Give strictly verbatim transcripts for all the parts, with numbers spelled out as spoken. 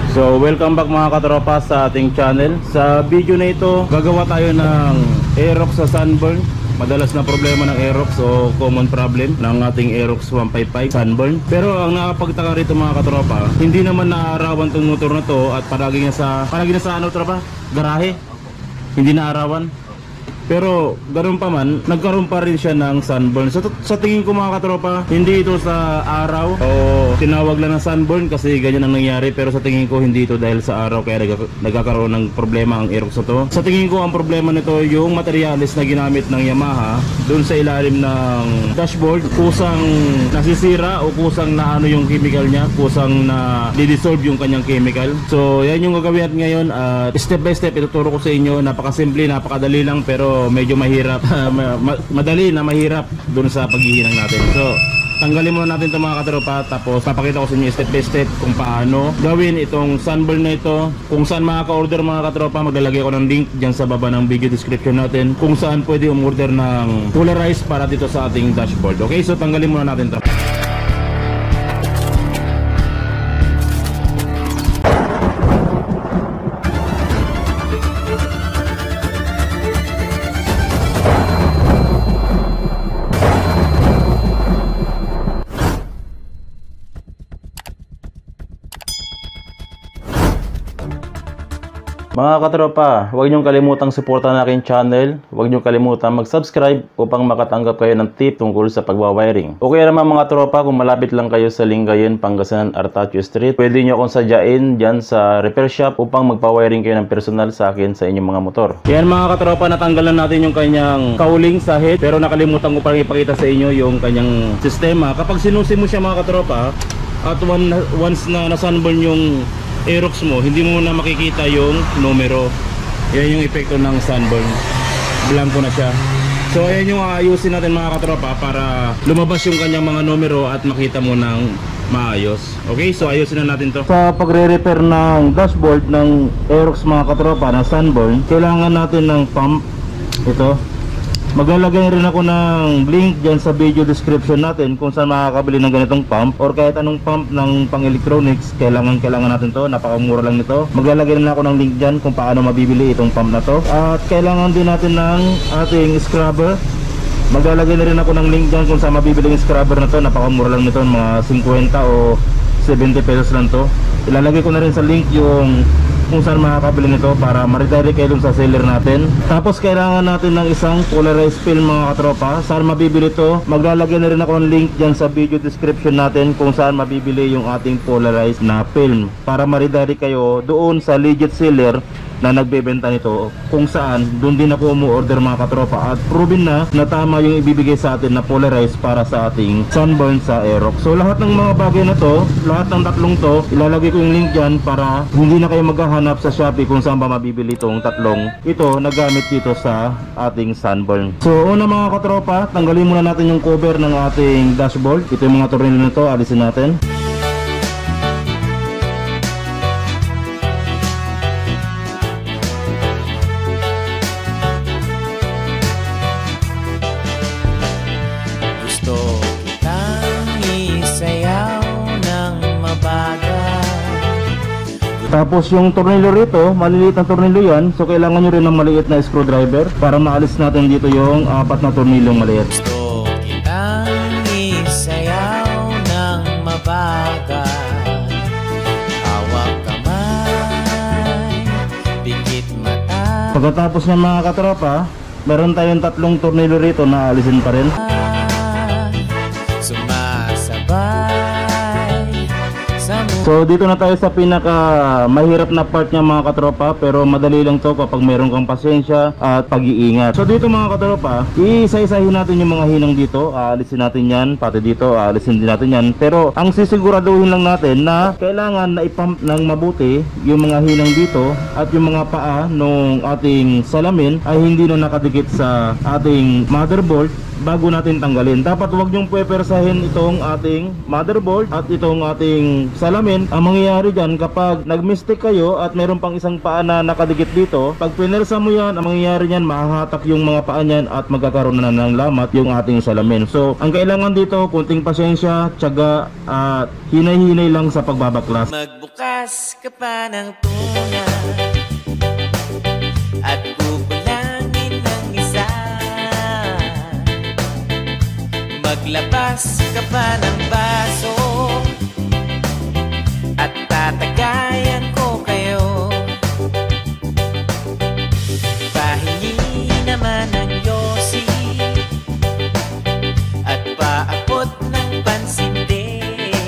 So welcome back mga katropa sa ating channel. Sa video na ito, gagawa tayo ng Aerox sa sunburn. Madalas na problema ng Aerox o common problem ng ating Aerox one fifty-five sunburn. Pero ang nakapagtaka rito mga katropa, hindi naman naarawan tong motor na to at palagi na sa palagi na sa ano tropa, garahe. Hindi naarawan. Pero ganoon pa man, nagkaroon pa rin siya ng sunburn. So, sa tingin ko mga katropa, hindi ito sa araw o tinawag lang ng sunburn kasi ganyan ang nangyari. Pero sa tingin ko hindi ito dahil sa araw kaya nag nagkakaroon ng problema ang Aerox na to. Sa tingin ko ang problema nito yung materials na ginamit ng Yamaha doon sa ilalim ng dashboard. Kusang nasisira o kusang na ano yung chemical niya, kusang na didissolve yung kanyang chemical. So yan yung gagawin natin ngayon. uh, Step by step ituturo ko sa inyo. Napakasimple, napakadali lang pero medyo mahirap. Madali na mahirap dun sa paghihinang natin. So tanggalin muna natin ito mga katropa, tapos papakita ko sa inyo step by step kung paano gawin itong sunburn na ito. Kung saan makaka-order mga katropa, maglalagay ako ng link dyan sa baba ng video description natin kung saan pwede umorder ng polarized para dito sa ating dashboard. Okay, so tanggalin muna natin ito. Mga katropa, huwag niyong kalimutang suportahan ang aking channel. Huwag niyong kalimutang mag-subscribe upang makatanggap kayo ng tip tungkol sa pagwawiring. O kaya naman mga tropa, kung malapit lang kayo sa Lingayen, Pangasinan, Artacho Street, pwede niyo akong sadyain dyan sa repair shop upang magpa-wiring kayo ng personal sa akin sa inyong mga motor. Yan mga katropa, natanggalan natin yung kanyang cowling sa head, pero nakalimutan ko parang ipakita sa inyo yung kanyang sistema. Kapag sinusi mo siya mga katropa, at one, once na nasunburn yung Aerox mo, hindi mo na makikita yung numero. Yan yung epekto ng sunburn. Blanco na siya. So ayan yung aayusin natin mga katropa para lumabas yung kanyang mga numero at makita mo ng maayos. Okay, so ayusin na natin to. Sa pagre-repair ng dashboard ng Aerox mga katropa na sunburn, kailangan natin ng pump. Ito, maglalagay rin ako ng link dyan sa video description natin kung saan makakabili ng ganitong pump or kahit anong pump ng pang electronics. Kailangan kailangan natin to, napakamura lang nito. Maglalagay rin ako ng link dyan kung paano mabibili itong pump na to. At kailangan din natin ng ating scrubber. Maglalagay na rin ako ng link dyan kung saan mabibili yung scrubber na to. Napakamura lang nito, mga fifty o seventy pesos lang to. Ilalagay ko na rin sa link yung kung saan makakabili nito para ma-redirect kayo dun sa seller natin. Tapos kailangan natin ng isang polarized film mga katropa. Saan mabibili to? Maglalagay na rin ako ng link dyan sa video description natin kung saan mabibili yung ating polarized na film para ma-redirect kayo doon sa legit seller na nagbebenta nito, kung saan doon din ako umu-order mga katropa at proven na na tama yung ibibigay sa atin na polarized para sa ating sunburn sa Aerox. So lahat ng mga bagay na to, lahat ng tatlong to, ilalagay ko yung link dyan para hindi na kayo maghahanap sa Shopee kung saan ba mabibili itong tatlong ito na gamit dito sa ating sunburn. So una mga katropa, tanggalin muna natin yung cover ng ating dashboard. Ito yung mga tornilyo na to, alisin natin. Tapos yung tornilyo rito, maliliit na tornilyo yan. So kailangan nyo rin ng maliit na screwdriver para maalis natin dito yung apat na tornilyong maliit. Gusto kitang isayaw ng mabagal, hawak kamay, pikit mata. Pagkatapos ng mga katropa, meron tayong tatlong tornilyo rito na alisin pa rin. Sumasabay. So dito na tayo sa pinaka mahirap na part niya mga katropa, pero madali lang to kapag meron kang pasensya at pag-iingat. So dito mga katropa, isa-isahin natin yung mga hinang dito, aalisin natin yan, pati dito aalisin din natin yan. Pero ang sisiguraduhin lang natin na kailangan na ipump ng mabuti yung mga hinang dito at yung mga paa nung ating salamin ay hindi na nakadikit sa ating motherboard bago natin tanggalin. Dapat huwag nyong pwepersahin itong ating motherboard at itong ating salamin. Ang mangyayari dyan, kapag nag-mistake kayo at meron pang isang paa na nakadikit dito, pag pinersa mo yan, ang mangyayari nyan, mahahatak yung mga paa nyan at magkakaroon na ng lamat yung ating salamin. So ang kailangan dito, kunting pasensya, tiyaga at hinay-hinay lang sa pagbabaklas. Magbukas ka pa ng tuna at kukulangin ng isa. Maglabas ka pa ng baso at tatagayan ko kayo. Pahingi naman ng yosi at paabot ng pansindi.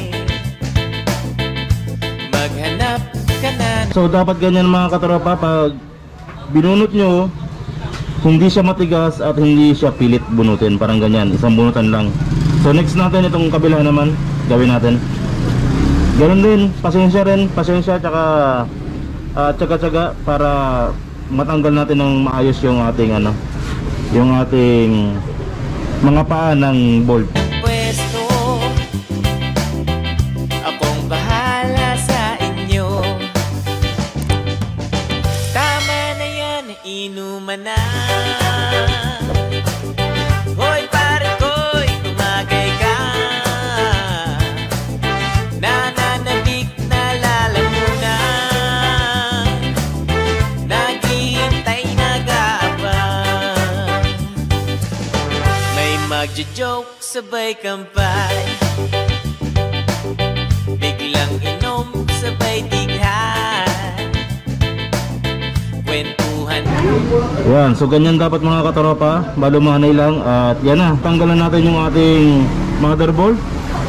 Maghanap ka na. So dapat ganyan mga katropa, pag binunot nyo, hindi siya matigas at hindi siya pilit bunutin, parang ganyan, isang bunutan lang. So next natin, itong kabila naman gawin natin ganun din, pasensya rin, pasensya tsaka uh, tsaga-tsaga para matanggal natin ng maayos yung ating ano, yung ating mga paa ng bolt. Pwesto, akong bahala sa inyo. Tama na yan, inuman na. Hoy pare ko'y tumagay ka. Nananabik na lalamunan, naghihintay nag-aabang. May magjo-joke sabay kampay, biglang inom sabay tighan, kwentuhan. Yan, so ganyan dapat mga katropa, balumanay lang. At yan na, tanggalan natin yung ating motherboard.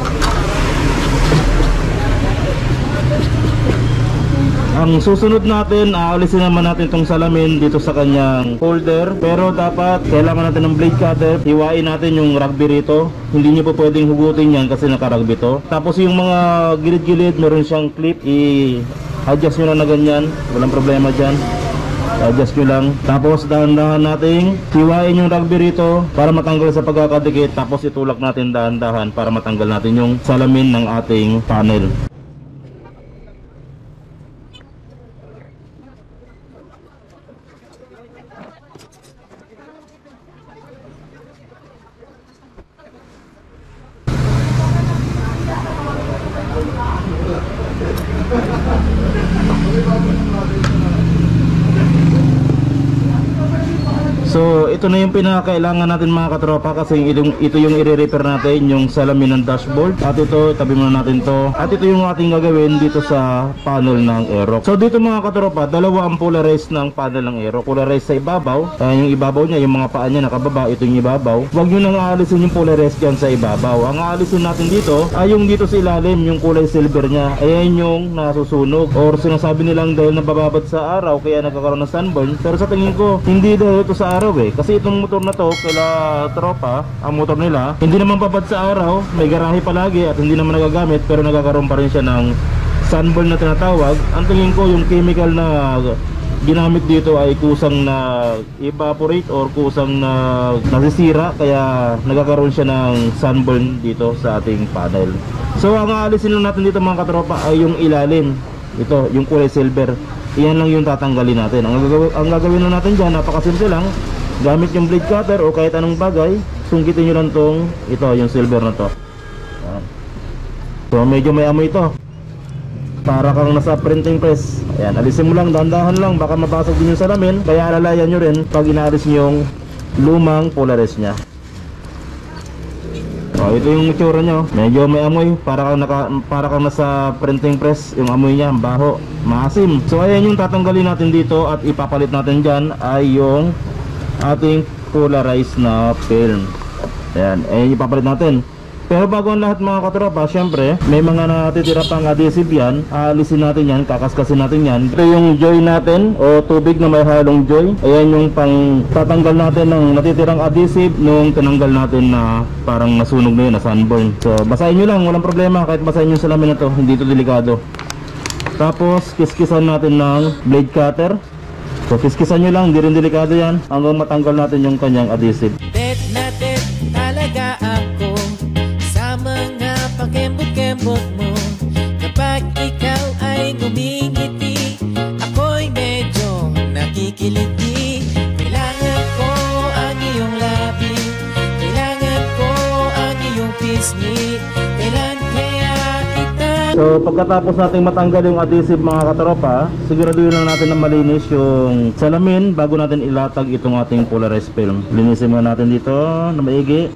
Ang susunod natin, aalisin naman natin itong salamin dito sa kanyang holder. Pero dapat, kailangan natin ng blade cutter. Hiwain natin yung rugby rito. Hindi nyo po pwedeng hugutin yan kasi naka-rugby to. Tapos yung mga gilid-gilid, meron siyang clip. I-adjust nyo lang na ganyan. Walang problema dyan. Adjust nyo lang. Tapos dahan-dahan nating hiwain yung rugby rito para matanggal sa pagkakadikit. Tapos itulak natin dahan-dahan para matanggal natin yung salamin ng ating panel. So ito na yung pinakailangan natin mga katropa, kasi ito, ito yung i-repair natin, yung salamin ng dashboard. At ito, tabi muna natin to. At ito yung ating gagawin dito sa panel ng Aerox. So dito mga katropa, dalawa ang polarize ng panel ng Aerox. Polarize sa ibabaw, uh, yung ibabaw niya, yung mga paa niya nakababa, ito yung ibabaw. Huwag nyo nang aalisin yung polarize dyan sa ibabaw. Ang aalisin natin dito ay yung dito sa ilalim, yung kulay silver niya. Ayan yung nasusunog, or sinasabi nilang dahil nabababad sa araw kaya nagkakaroon ng sunburn. Pero sa tingin ko, hindi dahil ito sa araw eh. Kasi itong motor na to, kaila tropa, ang motor nila, hindi naman babad sa araw, may garahe palagi at hindi naman nagagamit, pero nagkakaroon pa rin siya ng sunburn na tinatawag. Ang tingin ko, yung chemical na ginamit dito ay kusang na evaporate or kusang na nasisira, kaya nagkakaroon siya ng sunburn dito sa ating panel. So ang aalisin lang natin dito mga katropa ay yung ilalim. Ito, yung kulay silver. Iyan lang yung tatanggalin natin. Ang gagawin, ang gagawin lang natin dyan, napakasimple lang. Gamit yung blade cutter o kahit anong bagay, sungkitin nyo lang tong, ito, yung silver na to. Ayan. So medyo may amoy ito, para kang nasa printing press. Ayan, alisin mo lang, dahan-dahan lang, baka mabasag din yung salamin. Kaya alalayan nyo rin pag inaalis nyo yung lumang polaris nya. O, ito yung itsura nyo, medyo may amoy, para kang, naka, para kang nasa printing press. Yung amoy nya, baho, maasim. So ayan yung tatanggalin natin dito at ipapalit natin dyan ay yung ating polarized na film. Ayan, ayan ipapalit natin. Pero bago ang lahat mga katropa, syempre may mga natitira pang adhesive yan. Aalisin natin yan, kakaskasin natin yan. Ito yung joy natin o tubig na may halong joy. Ayan yung pang tatanggal natin ng natitirang adhesive nung tinanggal natin na parang nasunog na yun, na sunburn. So basahin nyo lang, walang problema. Kahit basahin yung salamin na to, hindi ito delikado. Tapos kiskisan natin ng blade cutter. So kiskisan nyo lang, hindi rin delikado yan, hanggang matanggal natin yung kanyang adhesive. Dead na dead lambot mo. Kapag ikaw ay ngumingiti, ako'y medyo nakikiliti. Kailangan ko ang iyong labi, kailangan ko ang iyong pisngi. Kailan kaya kita... So pagkatapos nating matanggal yung adhesive mga katropa, siguraduhin lang natin na malinis yung salamin bago natin ilatag itong ating polarized film. Linisin muna natin dito na maigi.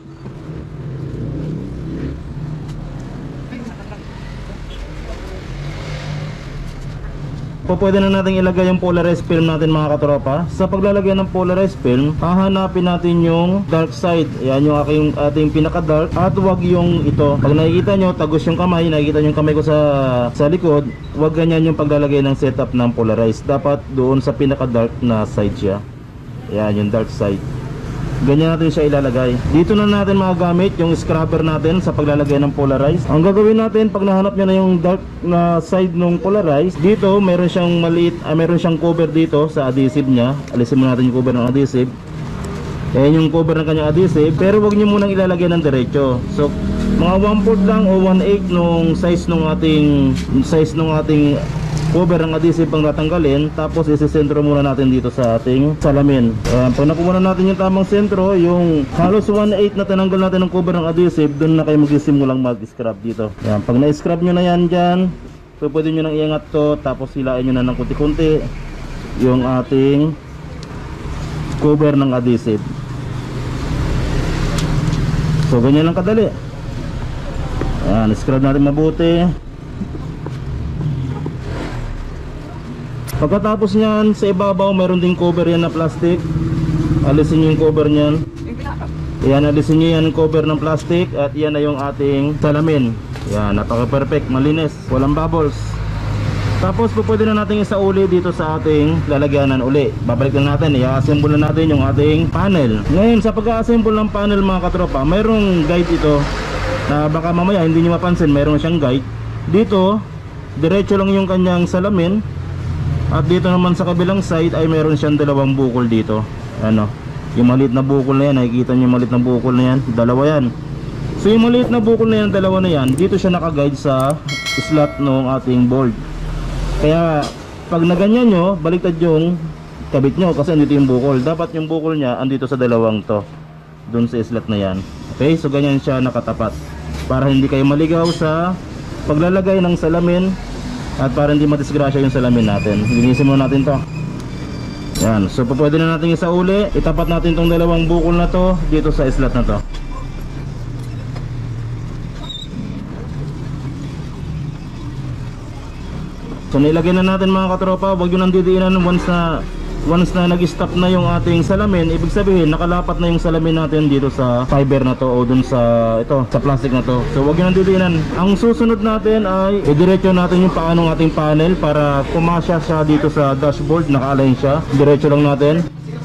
Po pwede na natin ilagay yung polarized film natin mga katropa. Sa paglalagay ng polarized film, hahanapin natin yung dark side. Yan yung aking, ating pinaka dark. At wag yung ito. Pag nakikita nyo, tagos yung kamay, nakikita nyo yung kamay ko sa, sa likod, wag ganyan yung paglalagay ng setup ng polarized. Dapat doon sa pinaka dark na side siya. Yan yung dark side. Ganyan natin siya ilalagay. Dito na natin magagamit yung scrubber natin sa paglalagay ng polarized. Ang gagawin natin pag nahanap nyo na yung dark na side ng polarized, dito meron siyang maliit, ah, meron siyang cover dito sa adhesive nya. Alisin mo natin yung cover ng adhesive. Ayan yung cover ng kanyang adhesive. Pero wag nyo munang ilalagay ng diretso. So mga one fourth lang o one eighth nung size nung ating size nung ating cover ng adhesive pang tatanggalin. Tapos isisentro muna natin dito sa ating salamin. Ayan, pag nakuha na natin yung tamang sentro, yung halos one eighth na tinanggal natin ng cover ng adhesive, doon na kayo magsimulang mag-scrub dito. Ayan, pag na-scrub nyo na yan dyan, so pwede nyo nang iangat to, tapos hilain nyo na ng kunti-kunti yung ating cover ng adhesive. So ganyan lang kadali. Ayan, scrub natin mabuti. Pagkatapos nyan, sa ibabaw mayroon ding cover yan na plastic. Alisin nyo yung cover nyan. Yan, alisin nyo yan yung cover ng plastic. At yan na yung ating salamin. Yan, napaka perfect, malinis, walang bubbles. Tapos pwede na natin isauli dito sa ating lalagyanan uli. Babalik na natin, i-assemble na natin yung ating panel. Ngayon sa pag-assemble ng panel mga katropa, mayroong guide ito na baka mamaya hindi nyo mapansin, mayroon siyang guide. Dito, diretso lang yung kanyang salamin. At dito naman sa kabilang side ay meron siyang dalawang bukol dito. Ano, yung maliit na bukol na yan, nakikita nyo yung maliit na bukol na yan, dalawa yan. So yung maliit na bukol na yan, dalawa na yan, dito siya nakaguide sa slot ng ating board. Kaya pag naganyan nyo, baliktad yung kabit nyo kasi andito yung bukol. Dapat yung bukol nya andito sa dalawang to, dun sa slot na yan. Okay, so ganyan siya nakatapat para hindi kayo maligaw sa paglalagay ng salamin. At para hindi madisgrasya yung salamin natin, linisin muna natin to. Yan, so pwede na natin isauli. Itapat natin tong dalawang bukol na to dito sa slot na to. So nilagay na natin mga katropa. Huwag yun ang didiinan once na Once na nag-stop na yung ating salamin, ibig sabihin nakalapat na yung salamin natin dito sa fiber na to o dun sa ito, sa plastic na to. So wag yun ang didiinan. Ang susunod natin ay idiretso natin yung paanong ating panel para kumasya siya dito sa dashboard, naka-align siya. Diretso lang natin.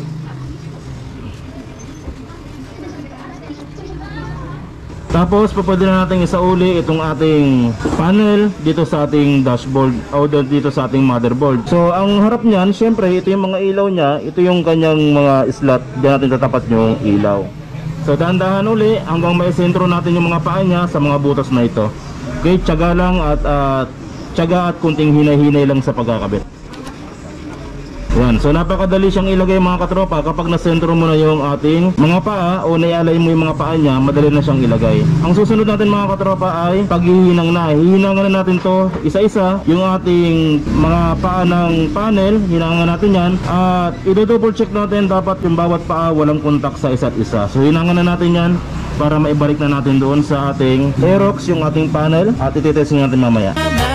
Tapos pwede na natin isauli itong ating panel dito sa ating dashboard o dito sa ating motherboard. So ang harap niyan, syempre ito yung mga ilaw niya, ito yung kanyang mga slot, diyan natin tatapat yung ilaw. So dahan-dahan uli hanggang maisentro natin yung mga paa niya sa mga butas na ito. Okay, tiyaga lang at uh, tiyaga at kunting hinay-hinay lang sa pagkakabit. Yan, so napakadali siyang ilagay mga katropa. Kapag nasentro mo na yung ating mga paa o naialay mo yung mga paa niya, madali na siyang ilagay. Ang susunod natin mga katropa ay paghihinang na. Hihinangan na natin to isa-isa, yung ating mga paa ng panel, hinangan natin yan. At i-double check natin dapat yung bawat paa walang kontak sa isa't isa. So hinangan na natin yan para maibalik na natin doon sa ating Aerox yung ating panel. At ititesting natin mamaya.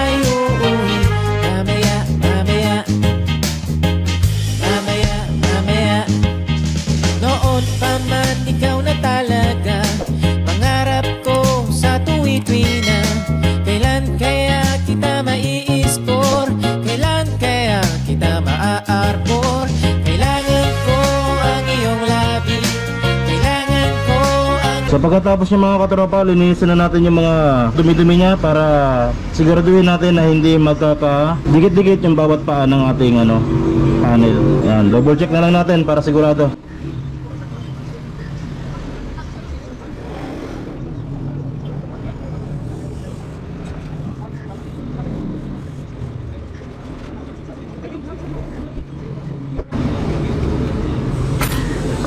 So pagkatapos ng mga katropa, linisin na natin yung mga dumi-dumi niya para siguraduhin natin na hindi magkaka-dikit-dikit yung bawat paa ng ating ano, panel. Yan, double check na lang natin para sigurado.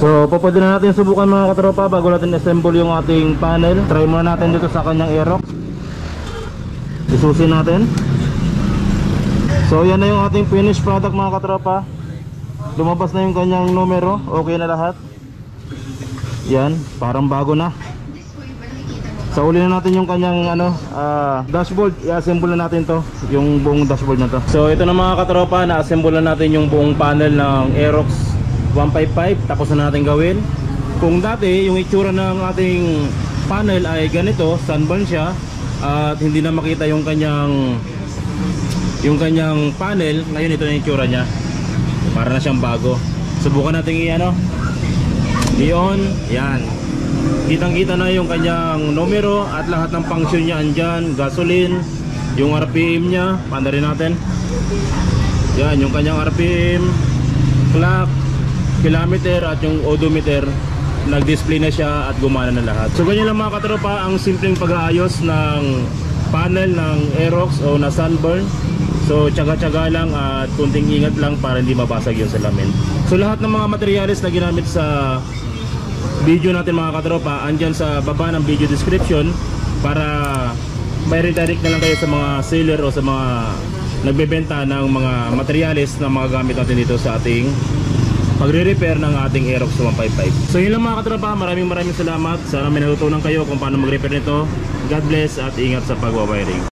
So pwede na natin subukan mga katropa bago natin assemble yung ating panel. Try muna natin dito sa kanyang Aerox. Isusin natin. So yan na yung ating finished product mga katropa. Lumabas na yung kanyang numero. Okay na lahat. Yan, parang bago na. So uli na natin yung kanyang ano, uh, dashboard. I-assemble na natin to, yung buong dashboard na to. So ito na mga katropa, na-assemble na natin yung buong panel ng Aerox one fifty-five. Tapos na natin gawin. Kung dati yung itsura ng ating panel ay ganito, sunburn siya, at hindi na makita yung kanyang yung kanyang panel, ngayon ito na yung itsura niya. Para na siyang bago. Subukan natin i-ano, i-on. Yan, kitang kita na yung kanyang numero at lahat ng function niya andyan. Gasoline, yung R P M nya, pandarin natin. Yan, yung kanyang R P M, clock, kilometer at yung odometer. Nag-display na siya at gumana na lahat. So ganyan lang mga katropa ang simpleng pag-aayos ng panel ng Aerox o na sunburn. So tsaga-tsaga lang at kunting ingat lang para hindi mabasag yung salamin. So lahat ng mga materyales na ginamit sa video natin mga katropa andyan sa baba ng video description, para may redirect na lang kayo sa mga seller o sa mga nagbebenta ng mga materyales na mga gamit natin dito sa ating pagre-repair ng ating Aerox one fifty-five. So yun lang mga katropa, maraming maraming salamat. Sana may natutunan kayo kung paano mag-repair nito. God bless at ingat sa pagwawiring.